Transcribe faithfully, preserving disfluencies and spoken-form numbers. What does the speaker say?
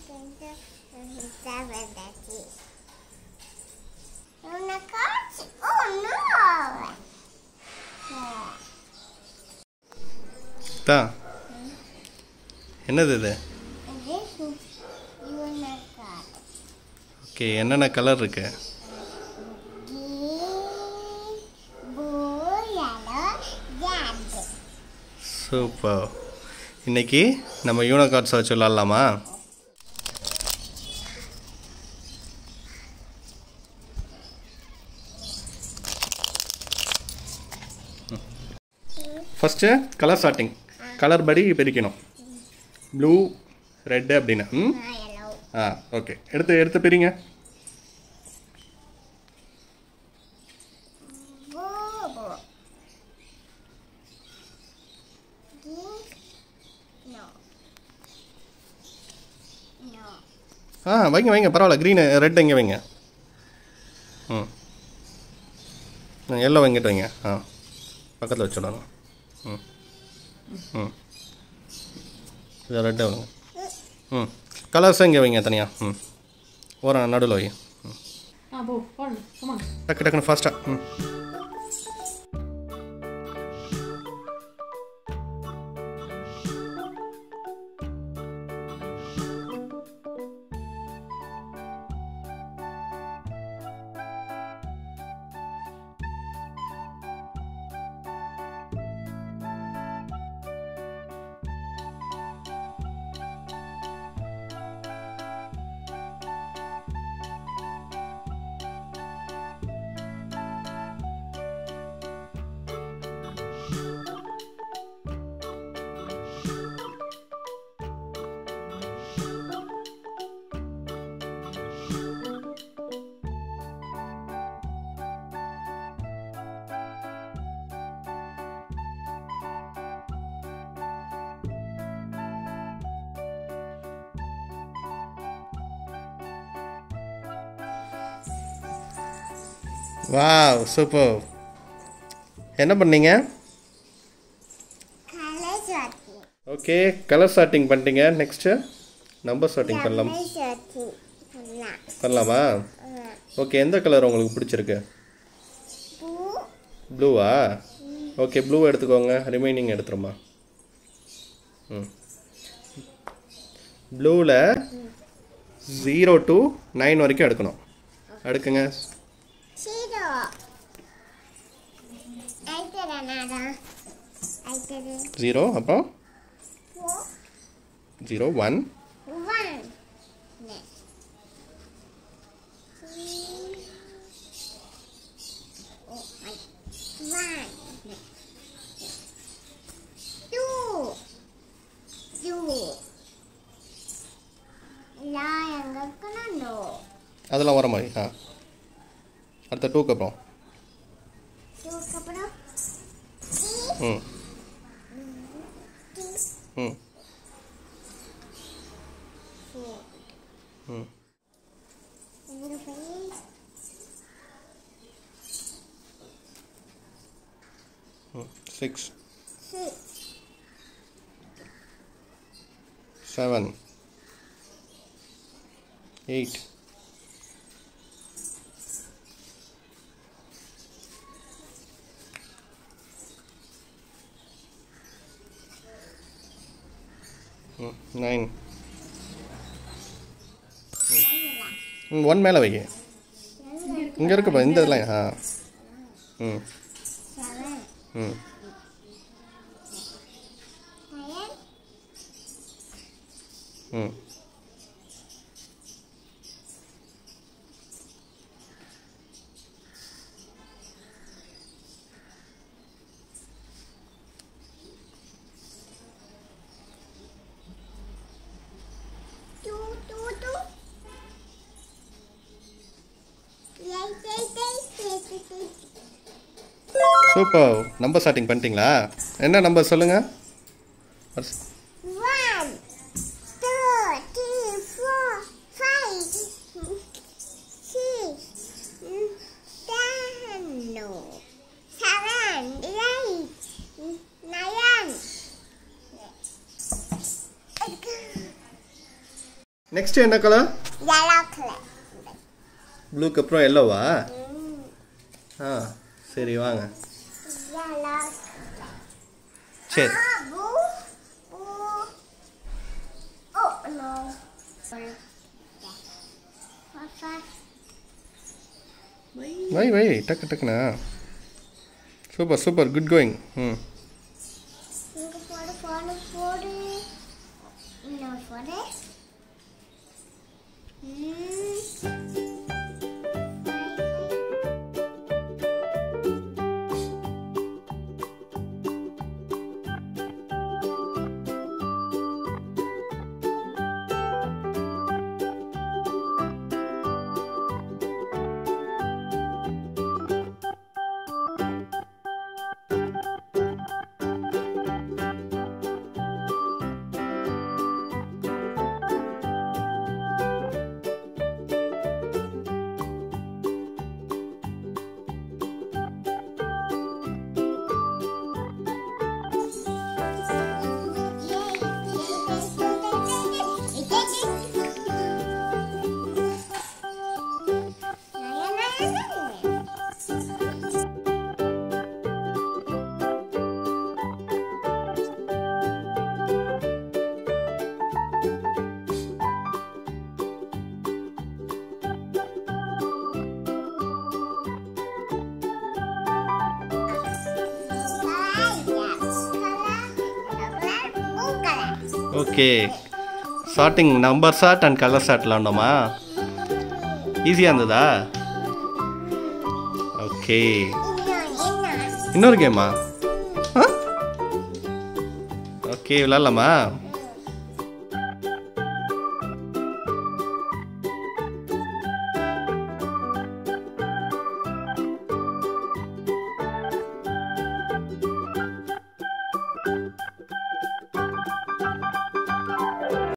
தா என்னது இது? ஓகே, என்னென்ன கலர் இருக்கு? சூப்பர். இன்னைக்கு நம்ம யூனோ கார்ட்ஸ் வச்சு விளாட்லாமா? First colour starting. கலர் படி பிரிக்கணும். ப்ளூ, ரெட்டு அப்படின்னு. ம் ஆ ஓகே, எடுத்து எடுத்து பிரிங்க. ஆ வைங்க வைங்க, பரவாயில்ல. க்ரீனு ரெட் இங்கே வைங்க. ம் எல்லோ வாங்கிட்டு வைங்க. ஆ பக்கத்தில் வச்சுடணும். ம் ம் இது ரெட்டை வைங்க. ம் கலர்ஸும் இங்கே வைங்க தனியாக. ம் ஓரம் நடுவில் வைங்க. ம் டக்கு டக்குன்னு ஃபாஸ்ட்டாக. ம் வாவ், சூப்பர். என்ன பண்ணீங்க? ஓகே, கலர் ஸ்டார்டிங் பண்ணிட்டீங்க. நெக்ஸ்ட்டு நம்பர் ஸ்டார்டிங் பண்ணலாம் பண்ணலாமா? ஓகே, எந்த கலர் உங்களுக்கு பிடிச்சிருக்கு? ப்ளூவா? ஓகே, ப்ளூ எடுத்துக்கோங்க. ரிமைனிங் எடுத்துருமா? ம் ப்ளூவில் ஜீரோ டு நைன் வரைக்கும் எடுக்கணும். எடுக்குங்க. ஜீரோ, அப்புறம் ஜீரோ ஒன் அதெல்லாம் வர மாதிரி. ஆ அடுத்த டூக்கு அப்புறம் ம் ம் ம் சிக்ஸ் செவன் எயிட் நைன். ம் ஒன் மேலே வைங்க. இங்கே இருக்குப்பா இந்த இதெல்லாம். ஆ ம் ம் ம் சூப்பர். நம்பர் ஸ்டார்டிங் பண்ணிட்டீங்களா? என்ன நம்பர் சொல்லுங்கள். நெக்ஸ்ட் என்ன கலர்? yellow color. ப்ளூக்கு அப்புறம் எல்லோவா? ஆ சரி வாங்க. Yellow. சரி. Blue. Oh no. வை வை டக்கு டக்குண்ணா. Super super good going. ம் இங்க போடு போடு போடு. இன்னொரு போடு. Okay sorting number sort and colour sort விளாண்டோமா? ஈஸியாக இருந்ததா? ஓகே இன்னொரு கேமா? ஓகே விளாட்லாமா?